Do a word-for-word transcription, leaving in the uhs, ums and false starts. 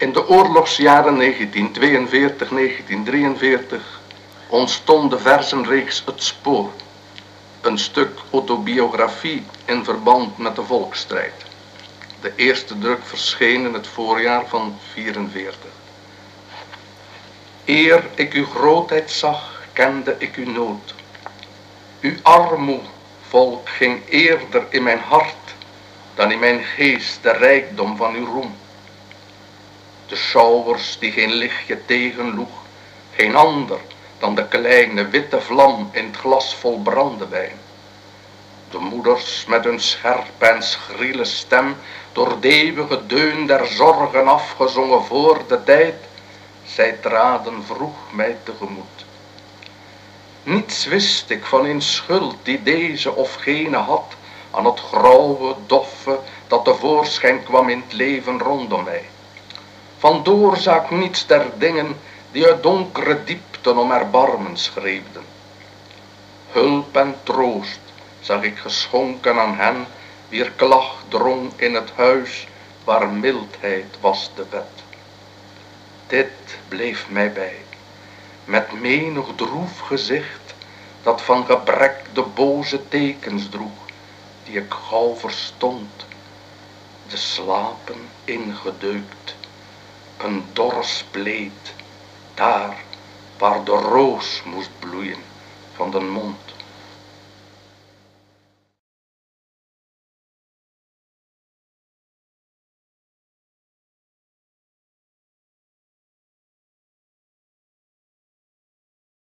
In de oorlogsjaren negentien tweeënveertig tot negentien drieënveertig ontstond de versenreeks Het Spoor, een stuk autobiografie in verband met de volksstrijd. De eerste druk verscheen in het voorjaar van vierenveertig. Eer ik uw grootheid zag, kende ik uw nood. Uw armoe, volk, ging eerder in mijn hart dan in mijn geest de rijkdom van uw roem. De schouwers die geen lichtje tegenloeg, geen ander dan de kleine witte vlam in het glas vol brandewijn. De moeders met hun scherpe en schriele stem, door de eeuwige deun der zorgen afgezongen voor de tijd, zij traden vroeg mij tegemoet. Niets wist ik van een schuld die deze of gene had aan het grauwe, doffe dat tevoorschijn kwam in het leven rondom mij. Van de oorzaak niets der dingen die uit donkere diepten om erbarmen schreeuwden. Hulp en troost zag ik geschonken aan hen, wier klacht drong in het huis waar mildheid was de wet. Dit bleef mij bij, met menig droef gezicht, dat van gebrek de boze tekens droeg, die ik gauw verstond, de slapen ingedeukt, een dor spleet, daar waar de roos moest bloeien van den mond.